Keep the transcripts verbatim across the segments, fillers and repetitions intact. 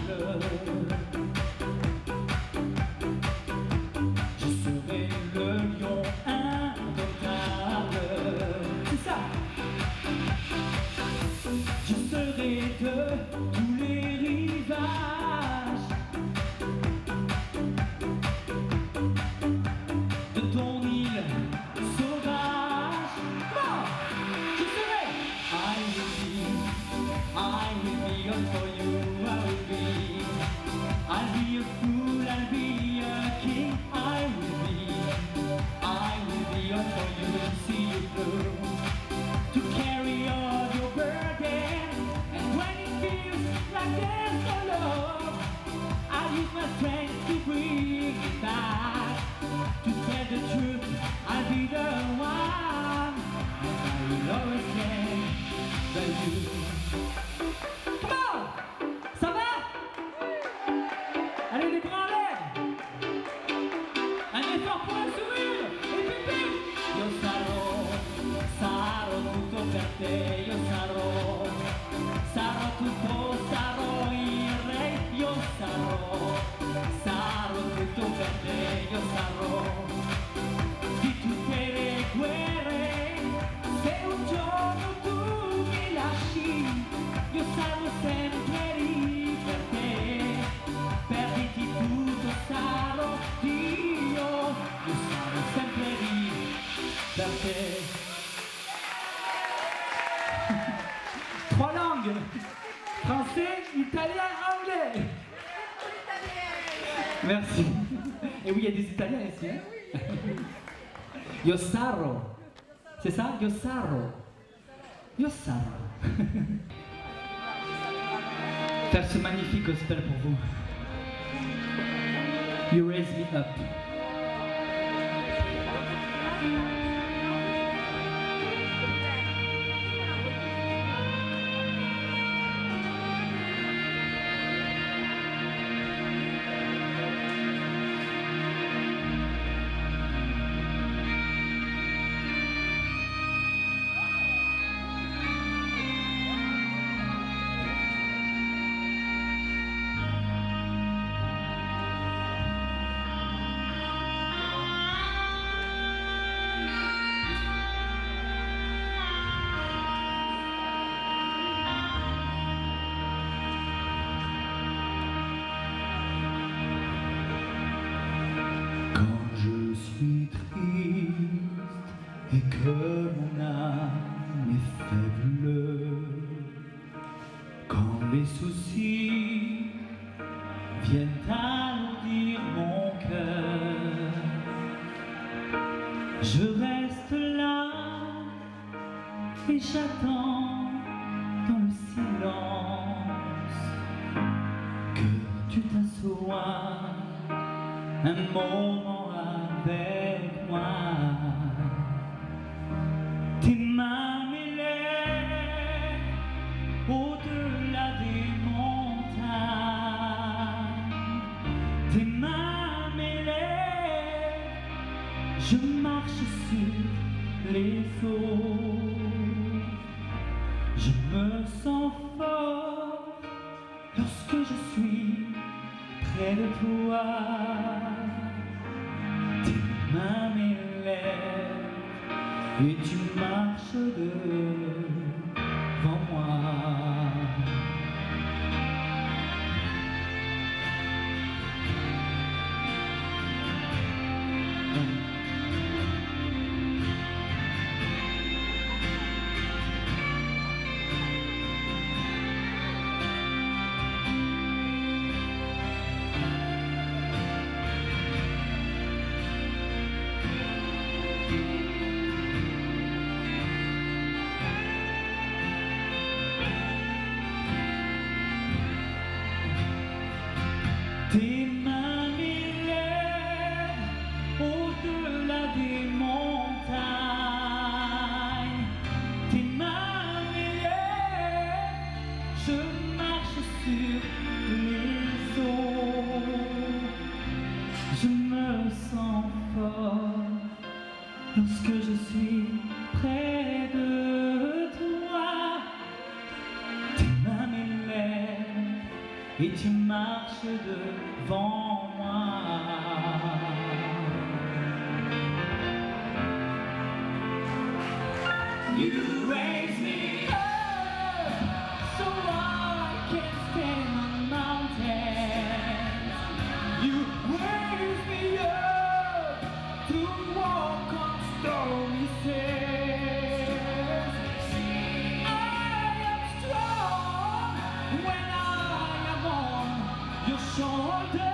Je serai le lion indomptable. C'est ça. Je serai de tous les rivages de ton île sauvage. Non, je serai. I will be, I will be all for you. I will be, I'll be a fool, I'll be a king. I will be, I will be all for you. See you through, to carry all your burden. And when it feels like there's no love, I'll use my strength to bring it back. To tell the truth, I'll be the one, and I will always stand by you. Come on! Ça va? Allez, les bras en l'air! Un effort pour un sourire! Et pipi! Io sarò, sarò tutto per te. Io sarò, sarò tutto, sarò il re. Io sarò, sarò tutto per te. Io sarò di tutte le guerre. Se un giorno tu mi lasci, io sarò sempre lì per te. Per dirti tutto sarò io. Io sarò sempre lì per te. Trois langues: français, italien, anglais. Merci. Et oui, il y a des Italiens ici. Hein? Io sarò. C'est ça? Io sarò. Io sarò. Faire ce magnifique gospel pour vous. You raise me up. Et que mon âme est faible, quand les soucis viennent alourdir mon cœur, je reste là et j'attends dans le silence que tu t'assoies un moment avec moi. Tes mains mêlées au-delà des montagnes. Tes mains mêlées, je marche sur les eaux. Je me sens fort lorsque je suis près de toi. Tes mains mêlées et tu marches devant moi. marches devant moi. You raise me up so I can stand on mountains. You raise me up to walk on stormy seas. I am strong when I am on your shoulder.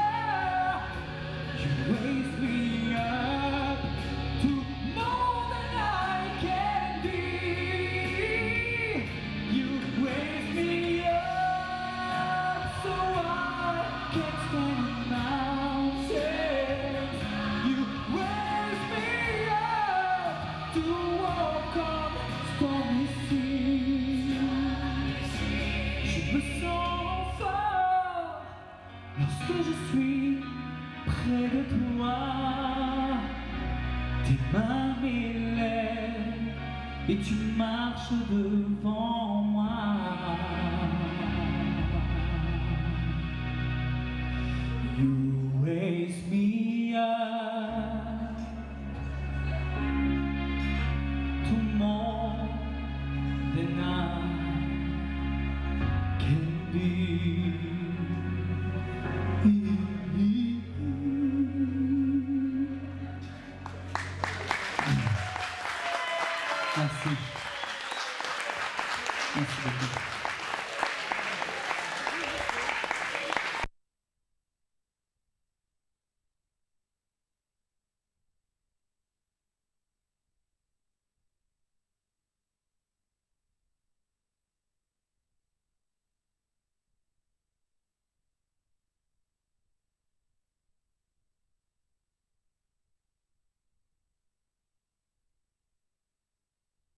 You raise me up to more than I can be. You raise me up so I can stand on mountains. You raise me up to walk on stormy seas. Je me sens fort lorsque je suis près de toi. Tes mains m'élèvent et tu marches devant moi. You raise me up to more than I can be. Merci. Merci beaucoup.